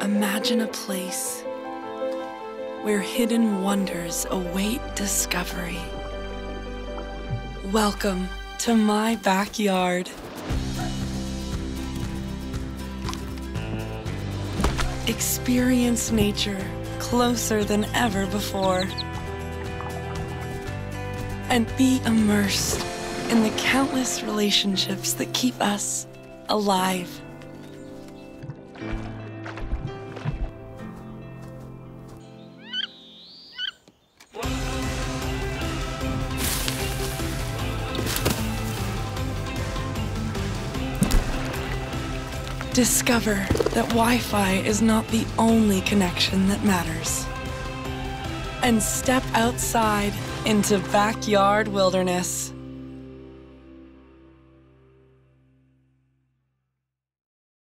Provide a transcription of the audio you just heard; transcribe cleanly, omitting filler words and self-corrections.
Imagine a place where hidden wonders await discovery. Welcome to my backyard. Experience nature closer than ever before. And be immersed in the countless relationships that keep us alive. Discover that Wi-Fi is not the only connection that matters. And step outside into backyard wilderness.